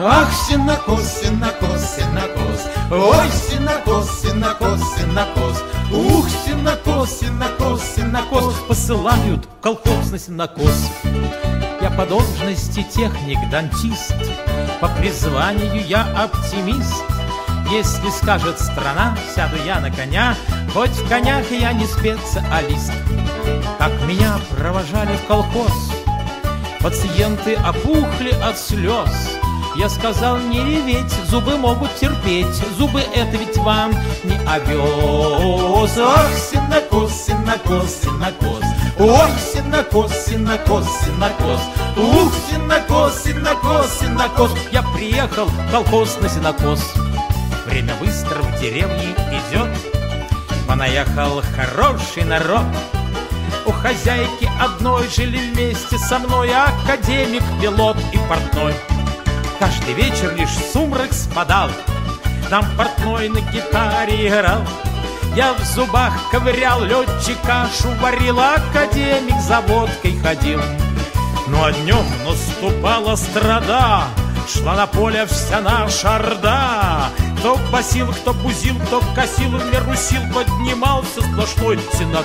Ах, сенокос, сенокос, сенокос, ой, сенокос, сенокос, сенокос, ух, сенокос, сенокос, сенокос. Посылают в колхоз на сенокос. Я по должности техник-дантист, по призванию я оптимист. Если скажет страна, сяду я на коня, хоть в конях я не специалист. Как меня провожали в колхоз, пациенты опухли от слез. Я сказал не реветь, зубы могут терпеть, зубы это ведь вам не овес. Ах, сенокос, сенокос, сенокос, ой, сенокос, сенокос, сенокос, ух, сенокос, сенокос, сенокос. Я приехал в колхоз на сенокос. Время быстро в деревне идет, понаехал хороший народ. У хозяйки одной жили вместе со мной академик, пилот и портной. Каждый вечер лишь сумрак спадал, нам портной на гитаре играл. Я в зубах ковырял, летчик кашу варил, академик за водкой ходил. Ну а днем наступала страда, шла на поле вся наша орда. Кто басил, кто бузил, кто косил, в меру сил поднимался сплошной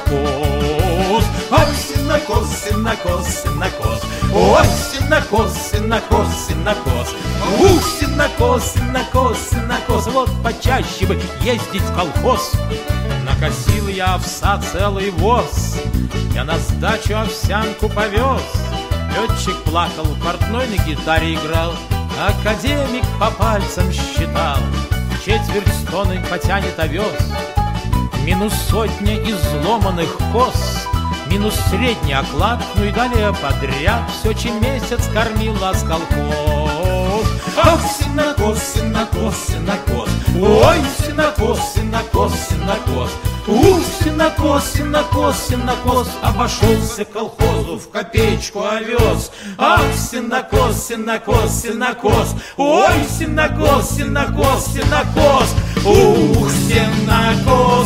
сенокос. Ах, сенокос, сенокос, сенокос, ой, сенокос, сенокос, сенокос, ух, сенокос, сенокос, сенокос. Вот почаще бы ездить в колхоз. Накосил я овса целый воз, я на сдачу овсянку повез. Летчик плакал, портной на гитаре играл, академик по пальцам считал. Четверть тонны потянет овес, минус сотня изломанных коз, минус средний оклад, ну и далее подряд все, чем месяц кормил нас колхоз. Ах, сенокос, сенокос, сенокос, ой, сенокос, сенокос, сенокос, ух, сенокос, сенокос, сенокос. Обошелся колхозу в копеечку овес. Ах, сенокос, сенокос, сенокос, ой, сенокос, сенокос, сенокос, ух, сенокос.